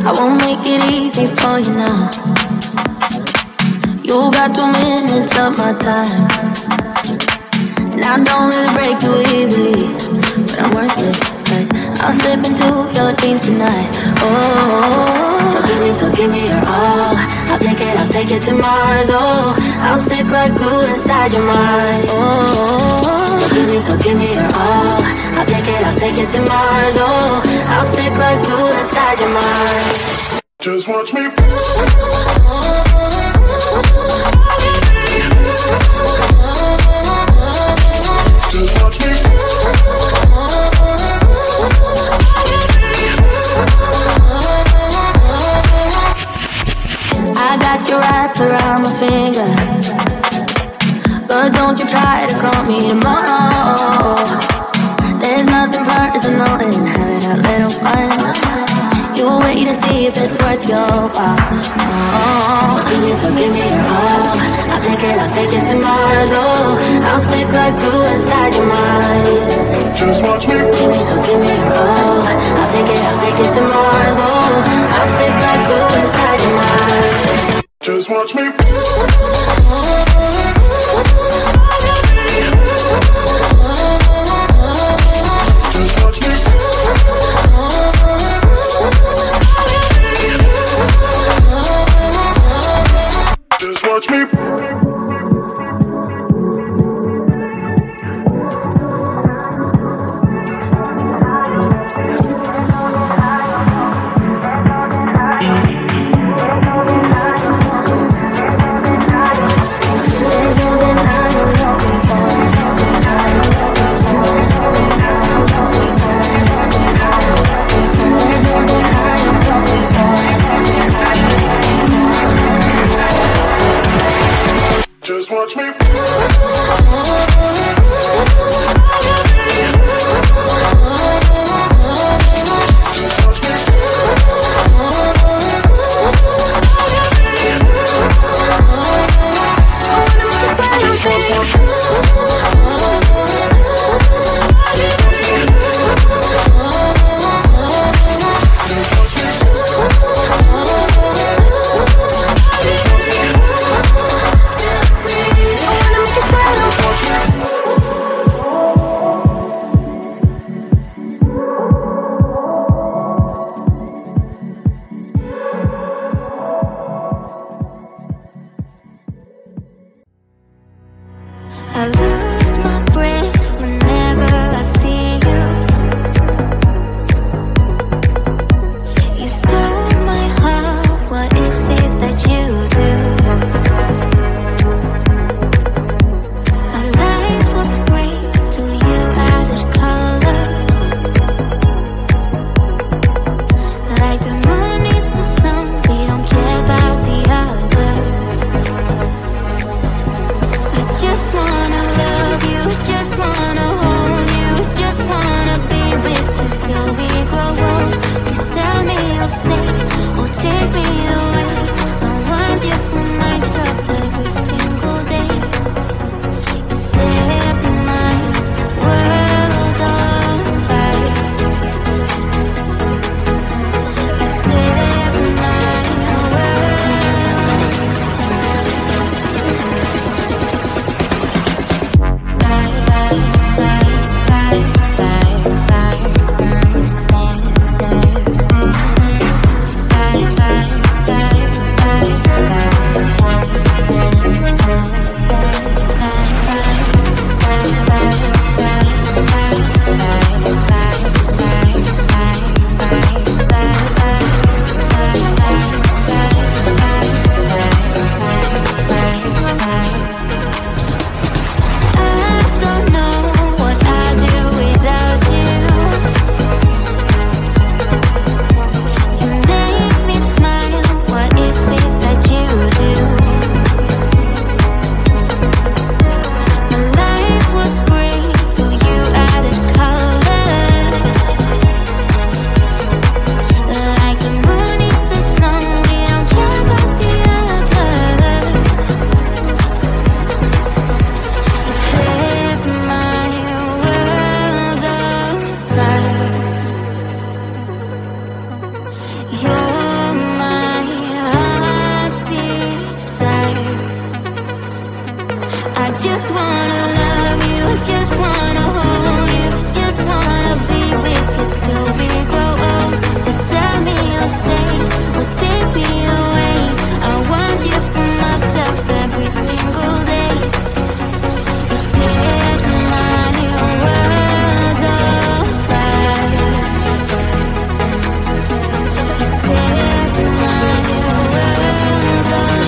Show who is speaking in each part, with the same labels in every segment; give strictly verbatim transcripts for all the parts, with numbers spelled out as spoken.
Speaker 1: I won't make it easy for you now. You got two minutes of my time, and I don't really break too easily, but I'm worth it, 'cause I'll slip into your dreams tonight. Oh, so give me, so give me your all. I'll take it, I'll take it to Mars. Oh, I'll stick like glue inside your mind. Oh, so give me, so give me your all. I'll take it, I'll take it to Mars. Oh, I'll stick like glue inside your mind.
Speaker 2: Just watch me. Just watch me.
Speaker 1: I got you wrapped around my finger, but don't you try to call me tomorrow. There's nothing personal in having a little fun. You wait to see if it's worth your while. Oh, so give me, so give me your all. I'll take it, I'll take it to Mars. Oh, I'll stick like glue inside your mind.
Speaker 2: Just watch me.
Speaker 1: Give me, so give me your all. I'll take it, I'll take it to Mars. Oh, I'll stick like glue inside your mind.
Speaker 2: Just watch me. Just watch me. Just watch me. Just watch me.
Speaker 1: I lose my breath whenever I see you. You stole my heart, what is it that you do? My life was great till you added colors. Like the moon is the sun, we don't care about the others. I just wanna love you, just wanna hold you, just wanna be with you till we grow old. Please tell me you'll stay or take me away. I want you for myself every single day. You set my world on fire. You set my You're just wanna hold you, just wanna be with you till we grow old. Just tell me you'll stay, or take me away. I want you for myself every single day. You set my world on fire. You set my world on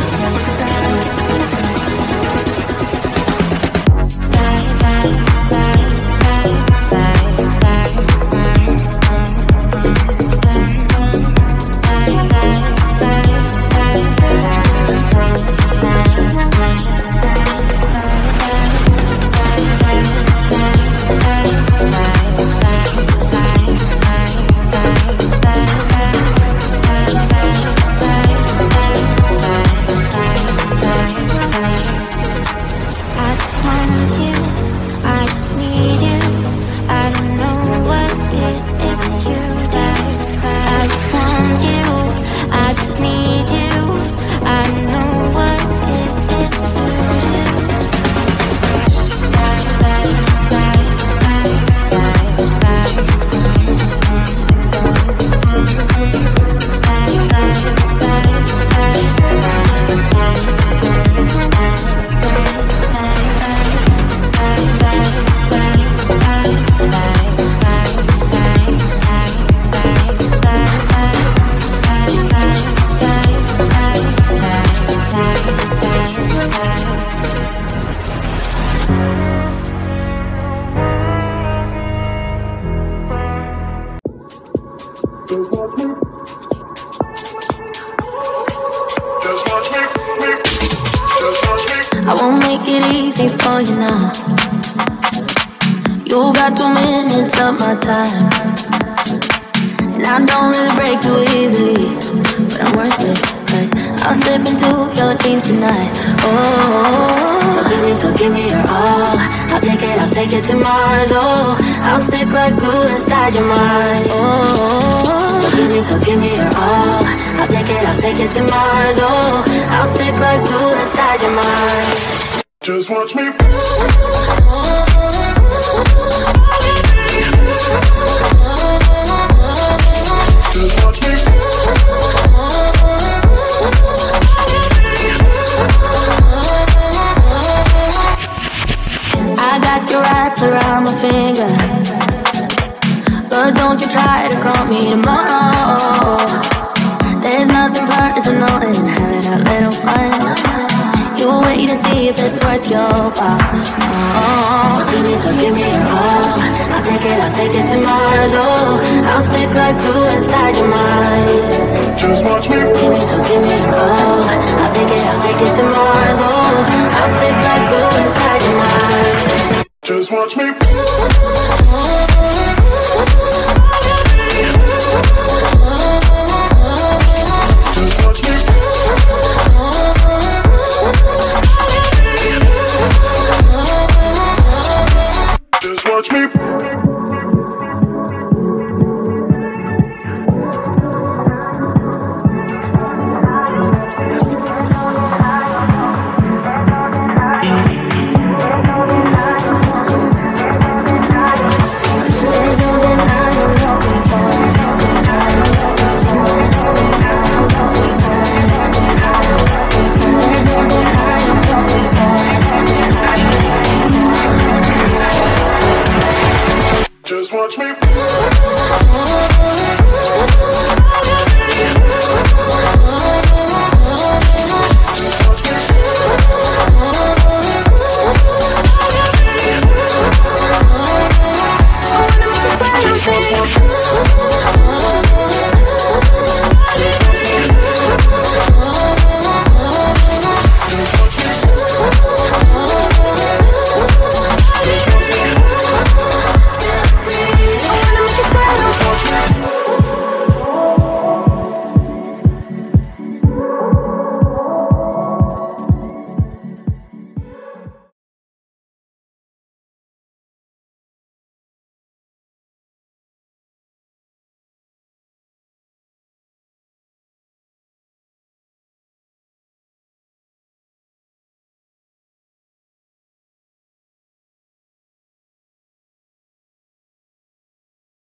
Speaker 1: I won't make it easy for you now. You got two minutes of my time, and I don't really break too easily, but I'm worth it, cause I'll slip into your dreams tonight. Oh, so give me, so give me your all. I'll take it, I'll take it to Mars. Oh, I'll stick like glue inside your mind. Oh, so give me, so give me your all. I'll take it, I'll take it to Mars. Oh, I'll stick like glue inside your mind.
Speaker 2: Just watch me. Just watch me.
Speaker 1: I got your wrapped around my finger, but don't you try to call me tomorrow. There's nothing personal in having a little fun. You wait and see if it's worth your while. Oh, so give me, so give me your all. I'll take it, I'll take it to Mars. Oh, I'll stick like glue inside your mind.
Speaker 2: Just watch me.
Speaker 1: Give me, so give me your all. I'll take it, I'll take it to Mars. Oh, I'll stick like glue inside your mind.
Speaker 2: Just watch me.